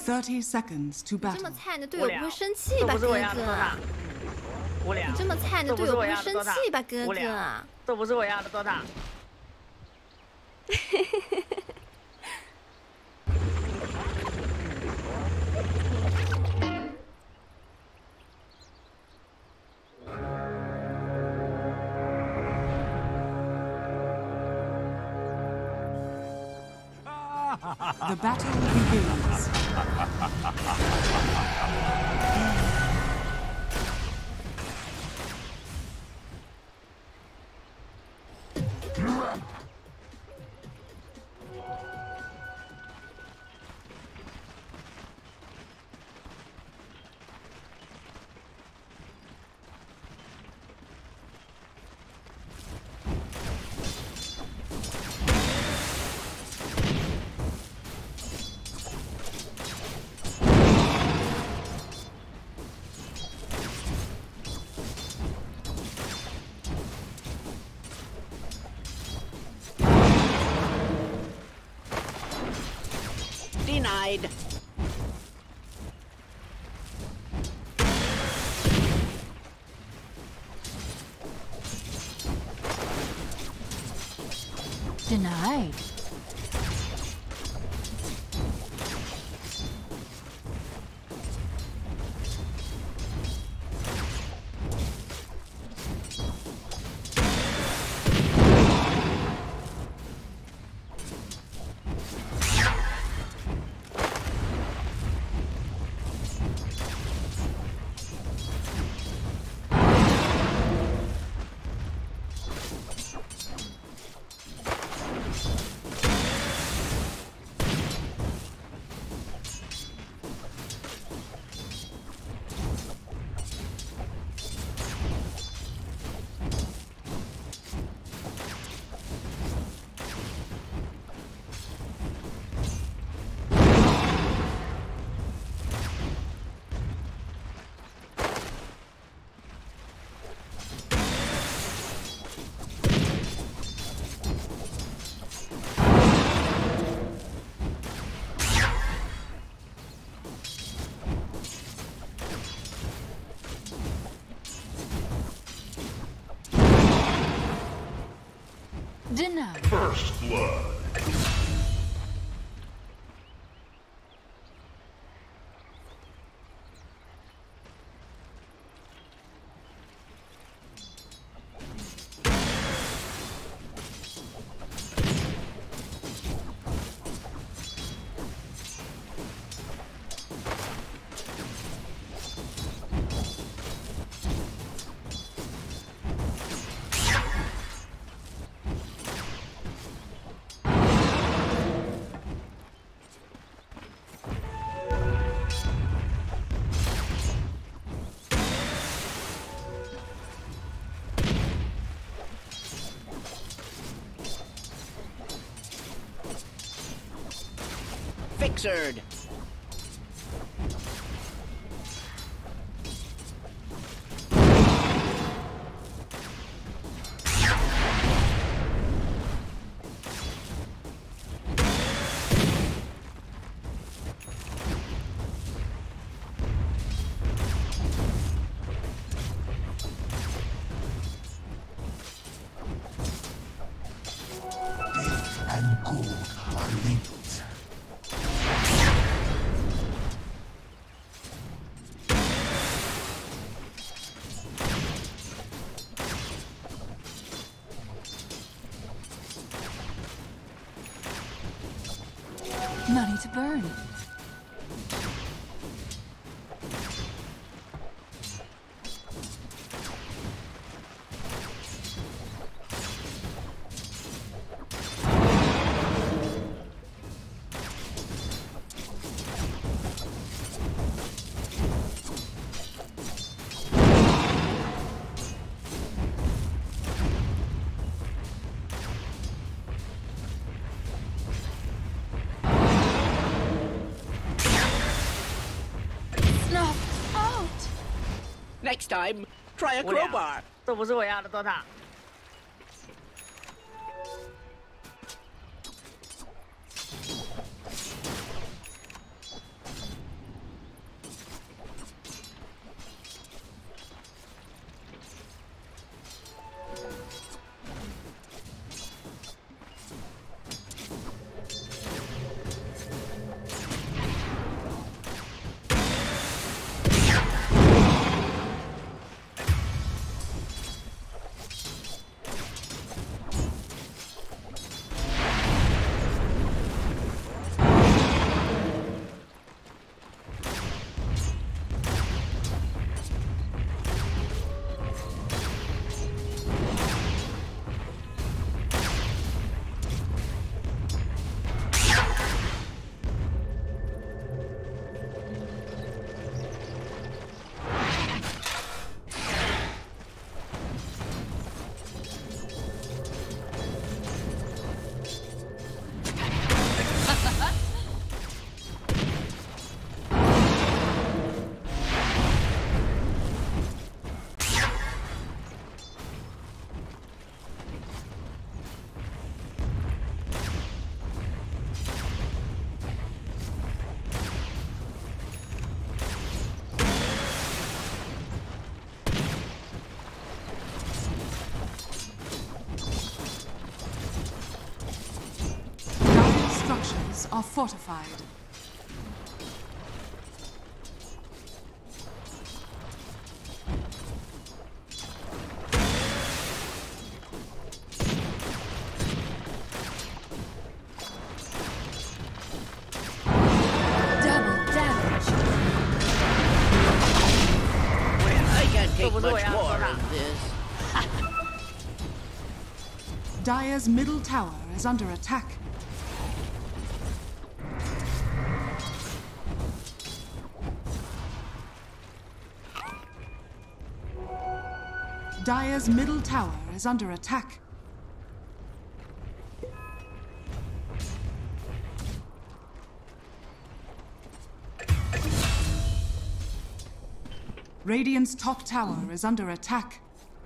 30 seconds to 你这么 battle. 菜，你的队友不会生气吧，哥哥？你这么菜，你的队友不会生气吧，哥哥？ 这不是我要的 Dota。 The battle begins. Denied. Denied. Denied. First blood. Fixered. And gold are linked. Money to burn. Next time, try a crowbar. 这不是我要的 Dota。 Radiants are fortified. Much more of this. Dire's middle tower is under attack. Dire's middle tower is under attack. Radiant's top tower is under attack.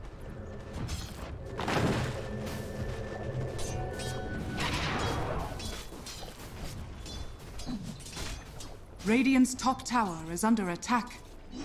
Radiant's top tower is under attack.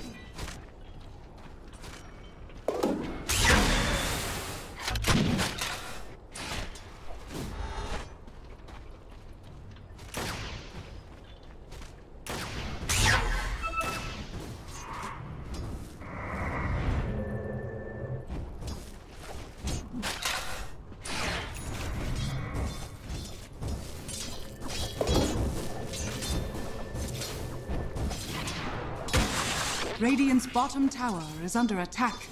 Radiant's bottom tower is under attack.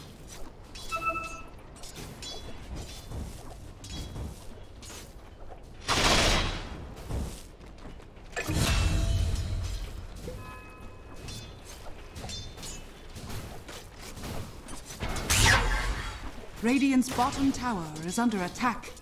Radiant's bottom tower is under attack.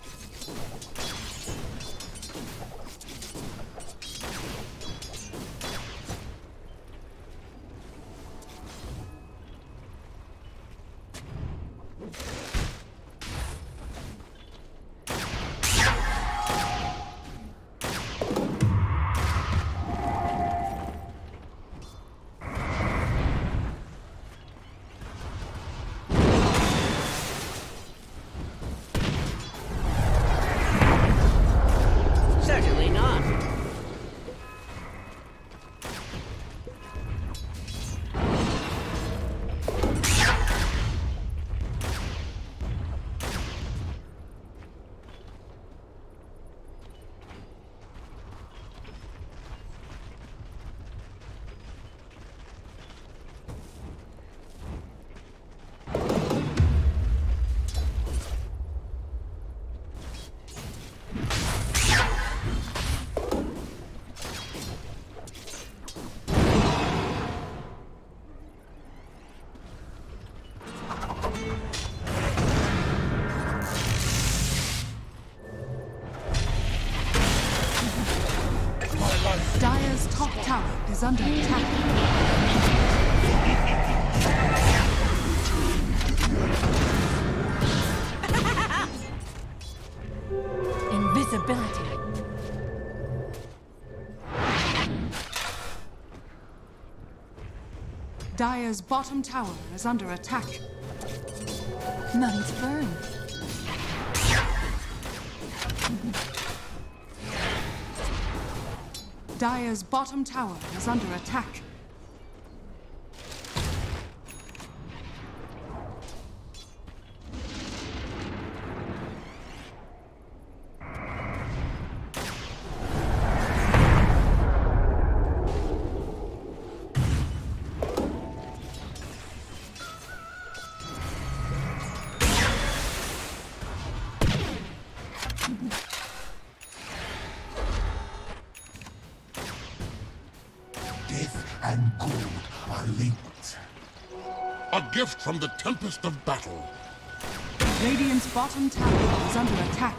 Dire's top tower is under attack. Invisibility. Dire's bottom tower is under attack. Might burn. Dire's bottom tower is under attack. And gold are linked. A gift from the tempest of battle. Radiant's bottom tower is under attack.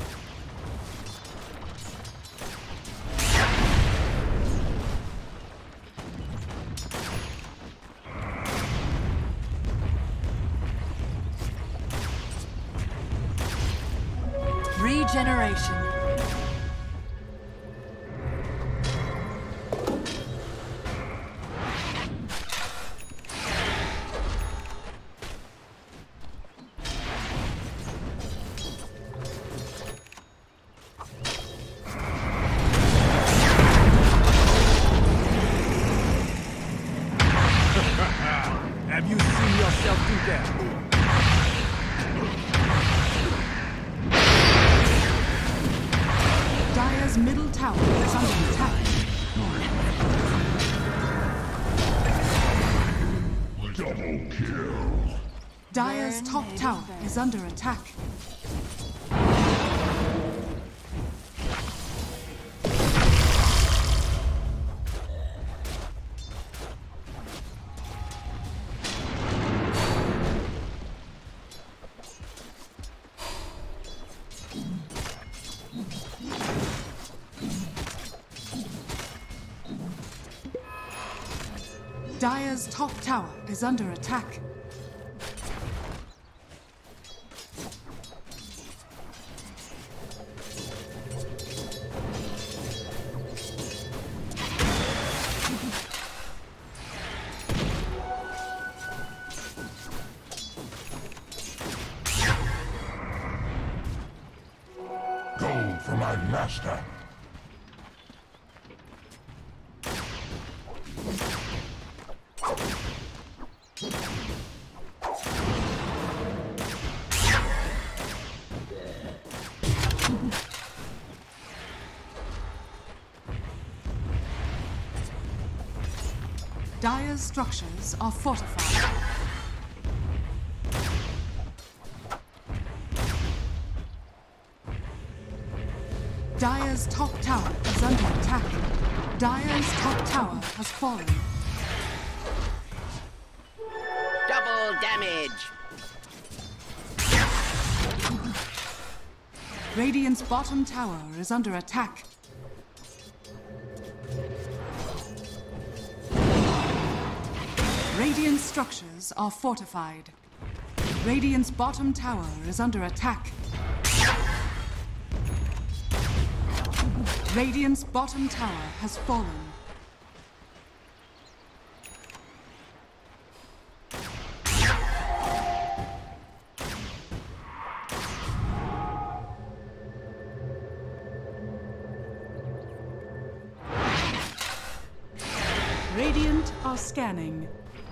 Regeneration. Dire's middle tower is under attack. Double kill. Dire's top tower is under attack. Dire's top tower is under attack. Gold for my master. Dire's structures are fortified. Dire's top tower is under attack. Dire's top tower has fallen. Double damage. Radiant's bottom tower is under attack. Radiant's structures are fortified. Radiant's bottom tower is under attack. Radiant's bottom tower has fallen. Radiant are scanning.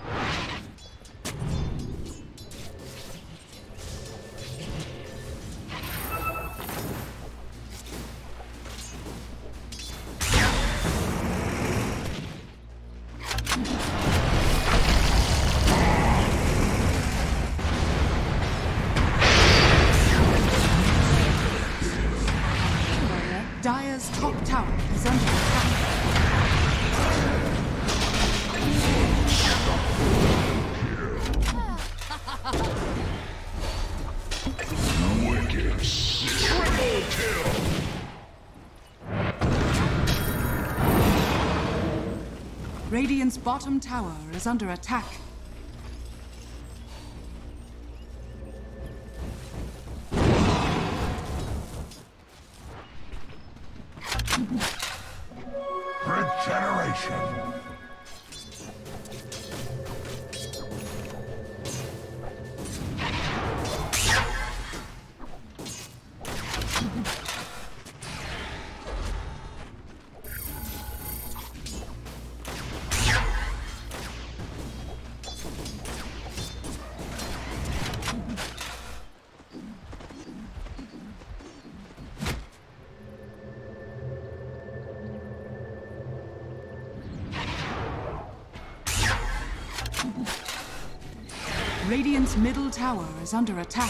Dire's top tower is under attack. Wicked. Triple kill. Radiant's bottom tower is under attack. Regeneration. Radiant's middle tower is under attack.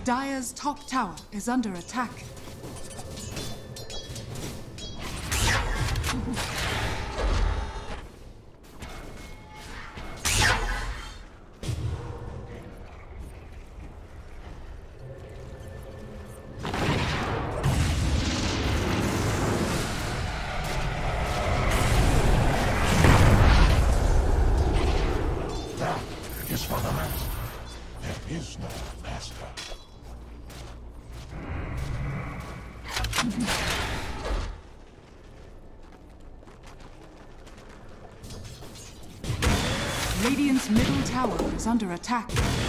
Dire's top tower is under attack. Radiant's middle tower is under attack.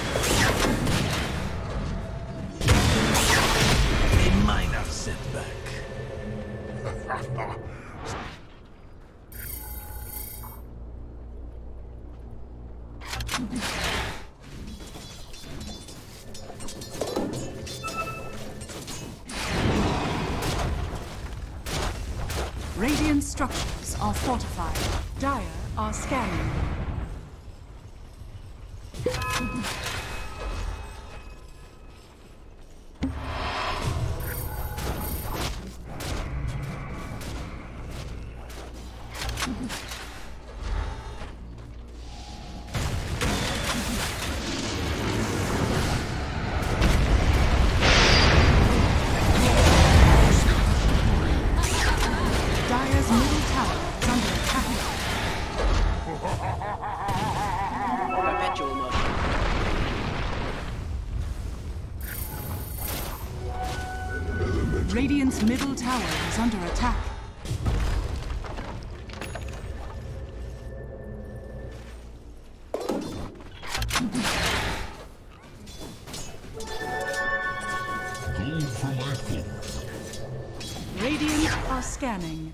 A minor setback. Radiant structures are fortified. Dire are scanning. Dire's middle tower is under attack. Perpetual motion. Radiant's middle tower is under attack. Gold for my food. Radiant are scanning.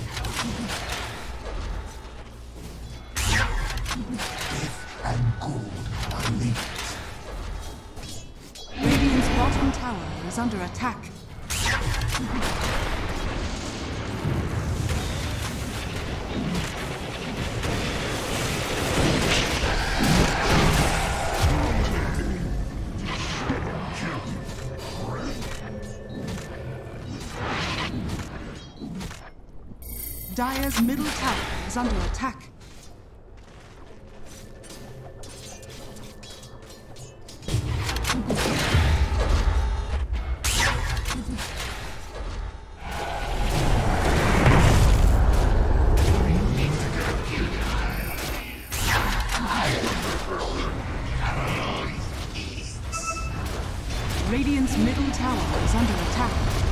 And gold are linked. Radiant's bottom tower is under attack. Dire's middle tower is under attack. Radiant's middle tower is under attack.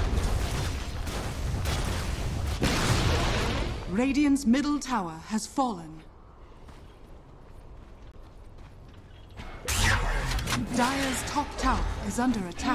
Radiant's middle tower has fallen. Dire's top tower is under attack.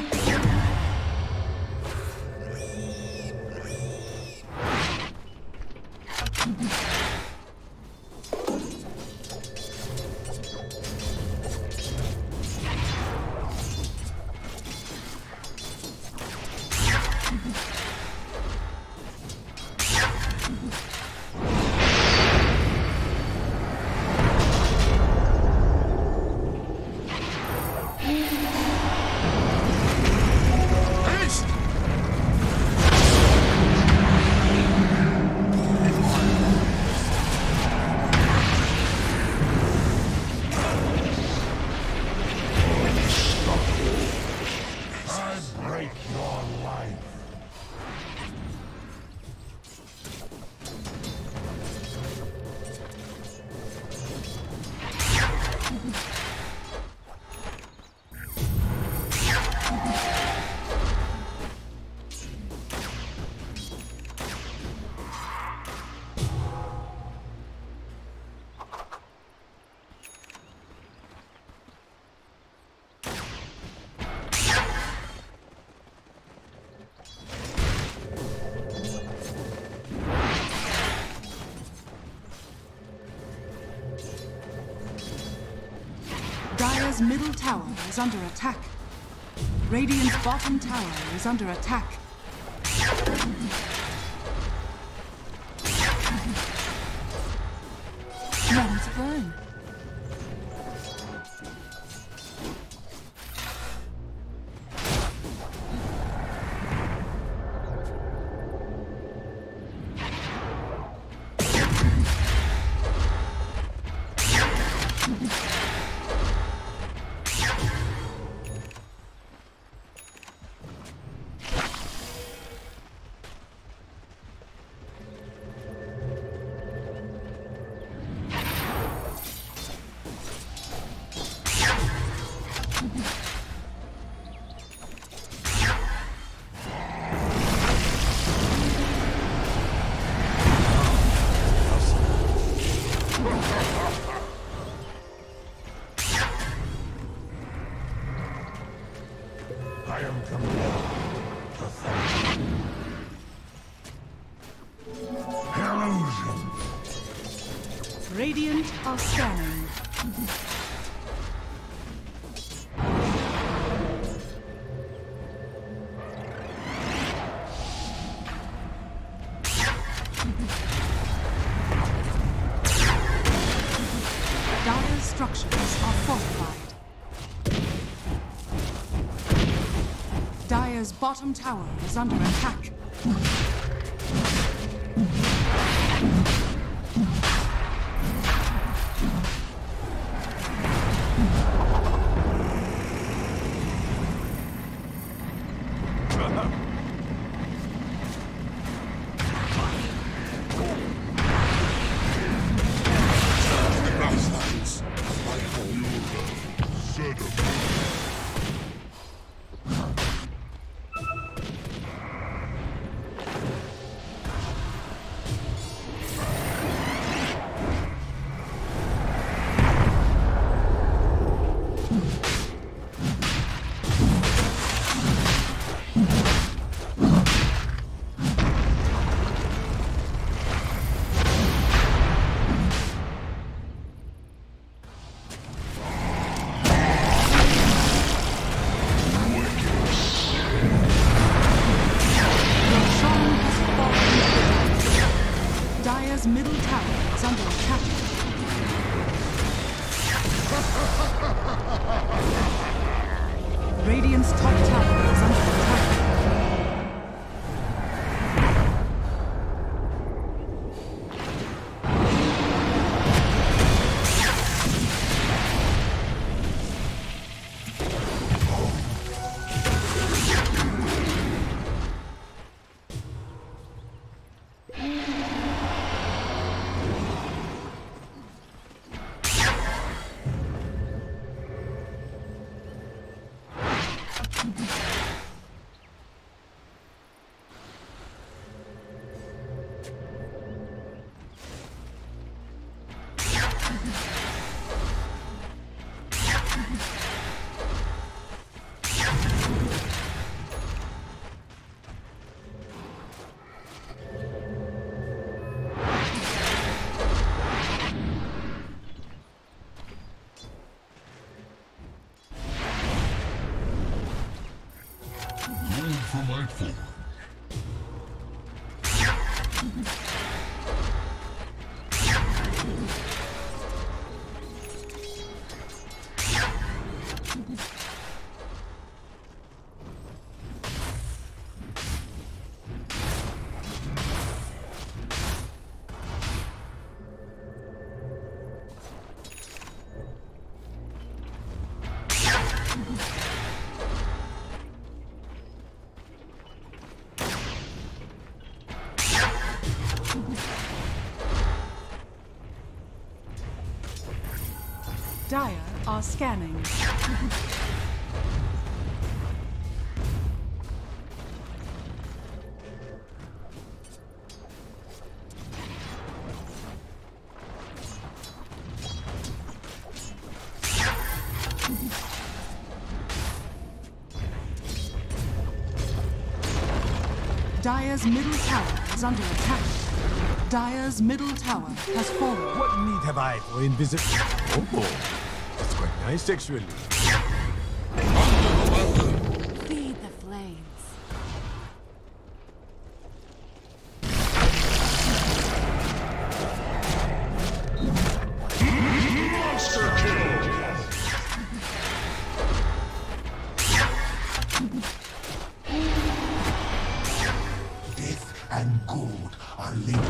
Dire's middle tower is under attack. Radiant's bottom tower is under attack. Let it burn. I am compelled to thank you. Illusion. Radiant are scanning. Dire's structures are fortified. Dire's bottom tower is under attack. Dire's middle tower is under attack. Radiant's top tower is under attack. For my forward. Dire are scanning. Dire's middle tower is under attack. Dire's middle tower has fallen. What need have I for invisible? Oh, that's quite nice, actually. Feed the flames. Monster kill! Death and gold are linked.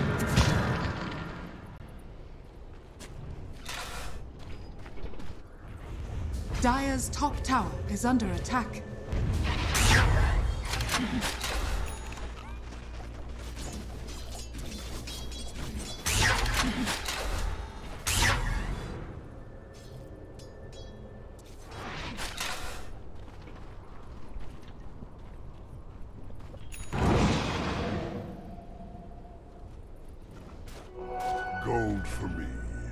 Dire's top tower is under attack. hold for me.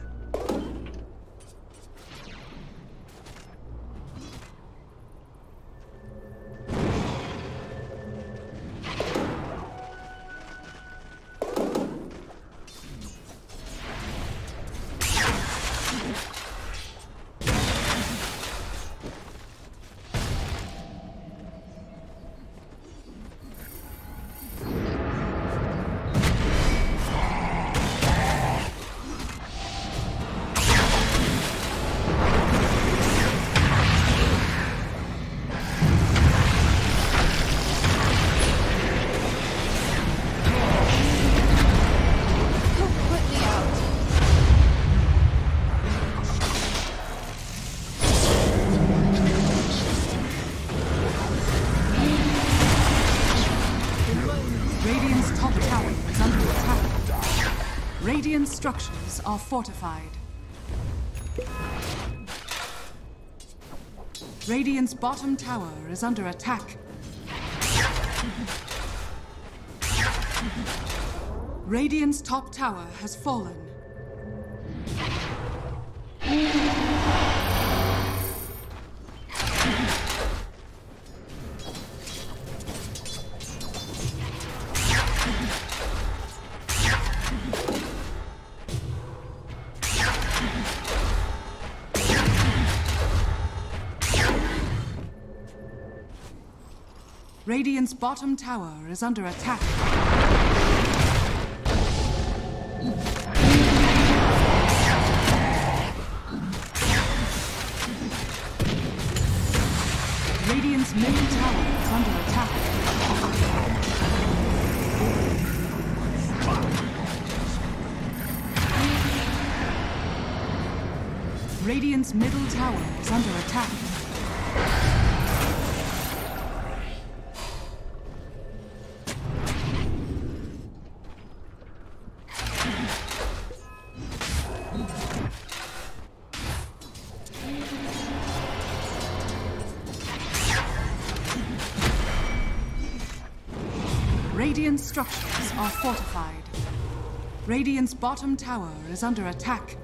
Radiant structures are fortified. Radiant's bottom tower is under attack. Radiant's top tower has fallen. Radiant's bottom tower is under attack. Radiant's middle tower is under attack. Radiant's middle tower is under attack. Radiant structures are fortified. Radiant's bottom tower is under attack.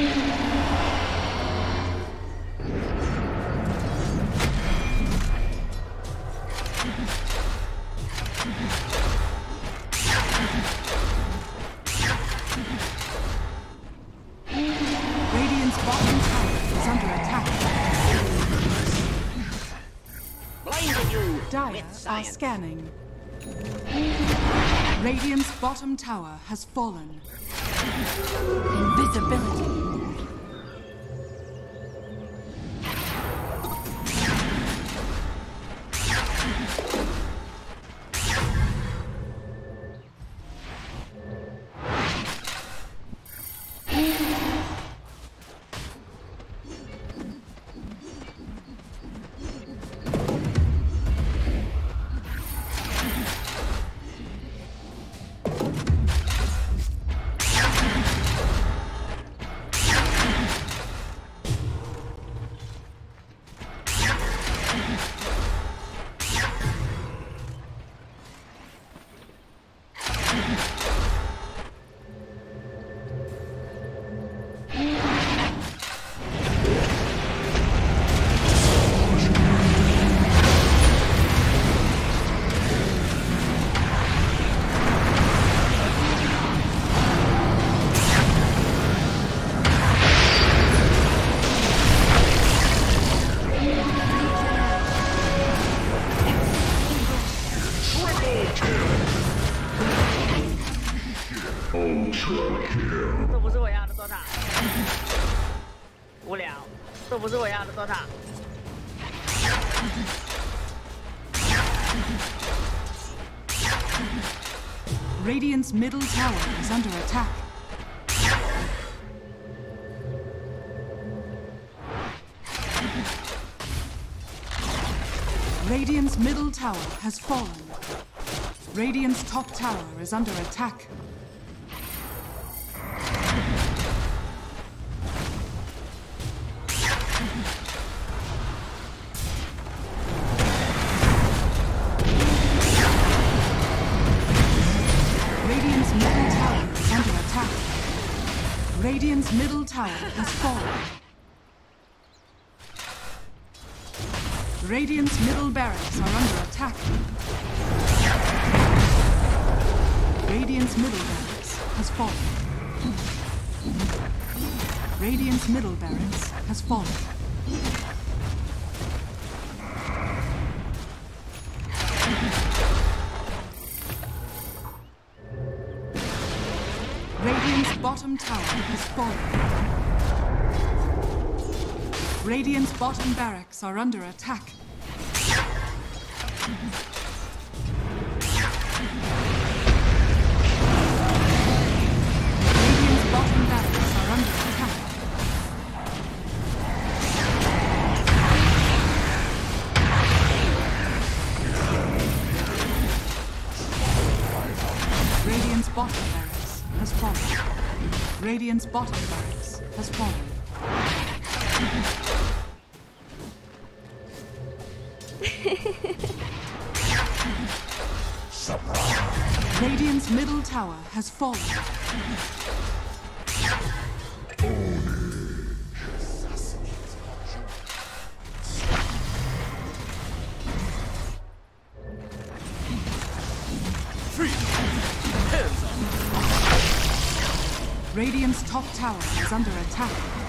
Radiant's bottom tower is under attack. Blinded you Dire with are science. scanning. Radiant's bottom tower has fallen. Invisibility. Radiant's middle tower is under attack. Radiant's middle tower has fallen. Radiant's top tower is under attack. Radiant's middle tower has fallen. Radiant's middle barracks are under attack. Radiant's middle barracks has fallen. Radiant's middle barracks has fallen. Radiant's bottom tower has fallen. Radiant's bottom barracks are under attack. Radiant's bottom barracks are under attack. Radiant's bottom barracks has fallen. Radiant's bottom barracks has fallen. Radiant's middle tower has fallen. Radiant's top tower is under attack.